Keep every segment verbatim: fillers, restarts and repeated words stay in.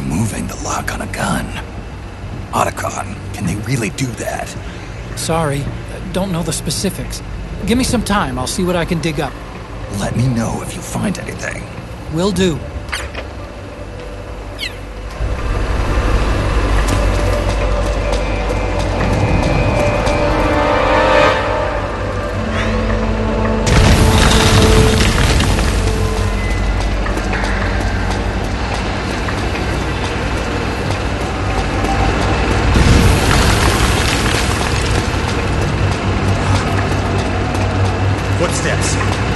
removing the lock on a gun. Otacon, can they really do that? Sorry, don't know the specifics. Give me some time, I'll see what I can dig up. Let me know if you find anything. Will do. Footsteps.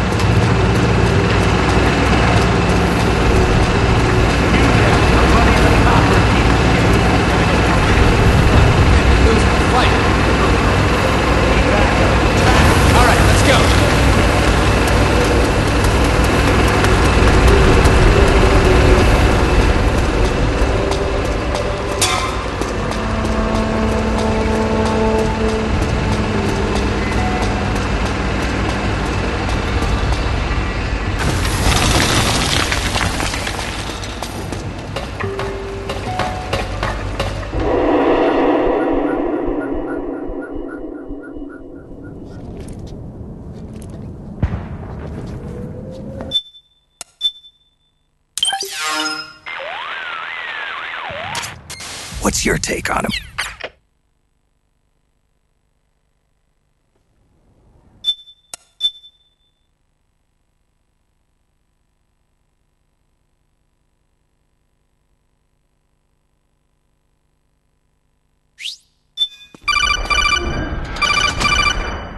What's your take on him?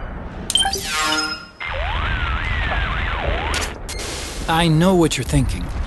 I know what you're thinking.